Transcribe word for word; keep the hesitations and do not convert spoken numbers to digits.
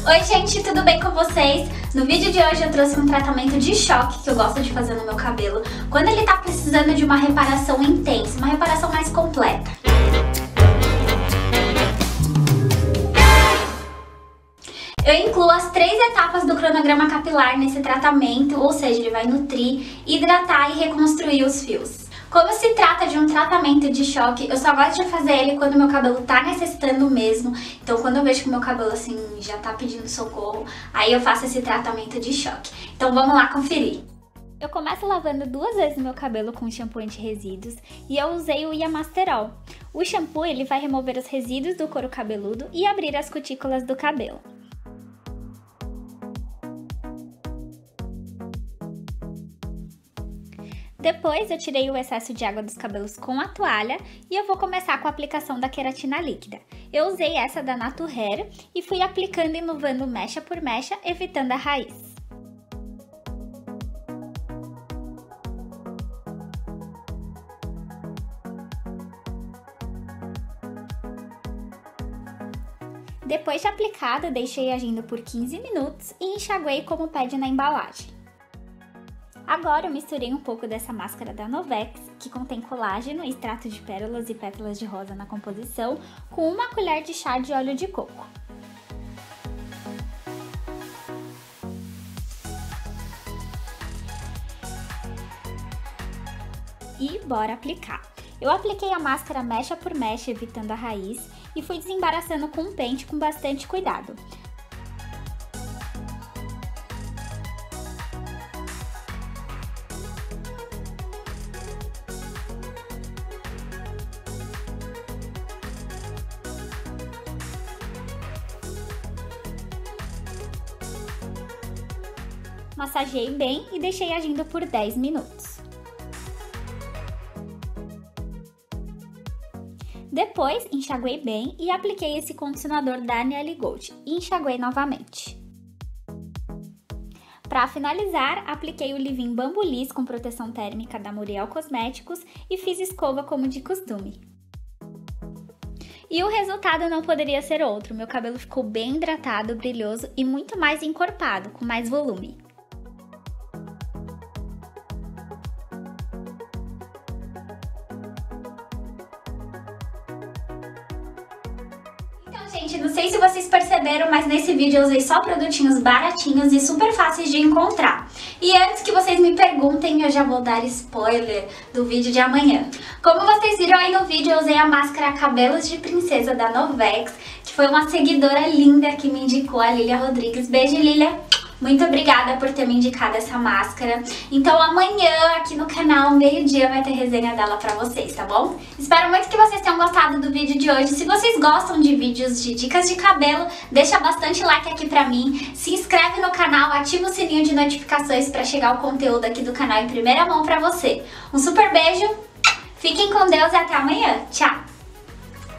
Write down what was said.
Oi gente, tudo bem com vocês? No vídeo de hoje eu trouxe um tratamento de choque que eu gosto de fazer no meu cabelo quando ele tá precisando de uma reparação intensa, uma reparação mais completa. Eu incluo as três etapas do cronograma capilar nesse tratamento, ou seja, ele vai nutrir, hidratar e reconstruir os fios. Como se trata de um tratamento de choque, eu só gosto de fazer ele quando meu cabelo tá necessitando mesmo. Então quando eu vejo que meu cabelo assim já tá pedindo socorro, aí eu faço esse tratamento de choque. Então vamos lá conferir. Eu começo lavando duas vezes meu cabelo com shampoo anti-resíduos e eu usei o Iamasterol. O shampoo ele vai remover os resíduos do couro cabeludo e abrir as cutículas do cabelo. Depois eu tirei o excesso de água dos cabelos com a toalha e eu vou começar com a aplicação da queratina líquida. Eu usei essa da Natuhair e fui aplicando e enluvando mecha por mecha, evitando a raiz. Depois de aplicado, deixei agindo por quinze minutos e enxaguei como pede na embalagem. Agora eu misturei um pouco dessa máscara da Novex, que contém colágeno, extrato de pérolas e pétalas de rosa na composição, com uma colher de chá de óleo de coco. E bora aplicar! Eu apliquei a máscara mecha por mecha, evitando a raiz, e fui desembaraçando com um pente com bastante cuidado. Massageei bem e deixei agindo por dez minutos. Depois, enxaguei bem e apliquei esse condicionador da Aniele Gold e enxaguei novamente. Para finalizar, apliquei o leave-in Bambu Liss com proteção térmica da Muriel Cosméticos e fiz escova como de costume. E o resultado não poderia ser outro, meu cabelo ficou bem hidratado, brilhoso e muito mais encorpado, com mais volume. Gente, não sei se vocês perceberam, mas nesse vídeo eu usei só produtinhos baratinhos e super fáceis de encontrar. E antes que vocês me perguntem, eu já vou dar spoiler do vídeo de amanhã. Como vocês viram aí no vídeo, eu usei a máscara Cabelos de Princesa da Novex, que foi uma seguidora linda que me indicou, a Lilia Rodrigues. Beijo, Lilia! Muito obrigada por ter me indicado essa máscara. Então amanhã aqui no canal, meio-dia, vai ter resenha dela pra vocês, tá bom? Espero muito que vocês tenham gostado do vídeo de hoje. Se vocês gostam de vídeos de dicas de cabelo, deixa bastante like aqui pra mim. Se inscreve no canal, ativa o sininho de notificações pra chegar o conteúdo aqui do canal em primeira mão pra você. Um super beijo, fiquem com Deus e até amanhã. Tchau!